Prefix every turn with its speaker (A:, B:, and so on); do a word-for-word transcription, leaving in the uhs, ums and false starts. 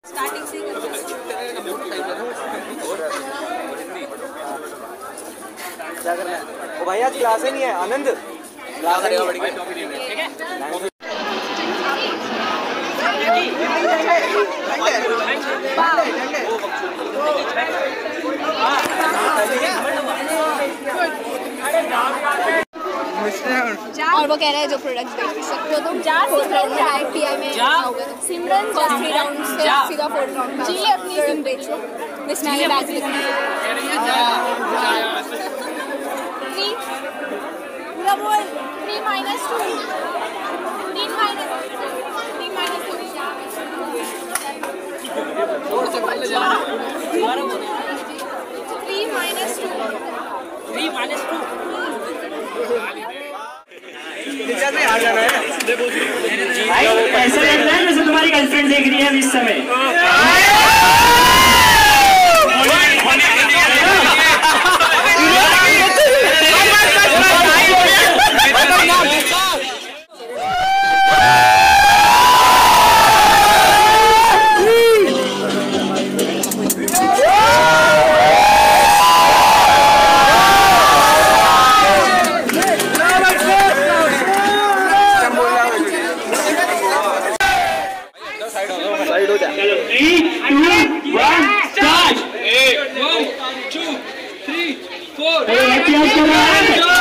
A: Starting से
B: क्या करना है? ओ भाई आज क्लास ही नहीं है। आनंद क्लास करेगा बड़ी ठीक है।
C: और वो कह रहा है जो प्रोडक्ट्स बेच सकते हो तुम जा सिमरन डायरेक्ट टीआई में आओगे तुम सिमरन फर्स्ट थ्री राउंड से सीधा फोर्थ राउंड जी ले अपनी प्रोडक्ट बेचो इसमें आगे बैच लिखना है थ्री पूरा बोल थ्री माइनस टू तीन माइनस तीन minus two three minus two
A: three minus two
B: आ जाना है।
D: ऐसा लग रहा है जैसे तुम्हारी गर्लफ्रेंड देख रही है इस समय।
E: One, two, three, four.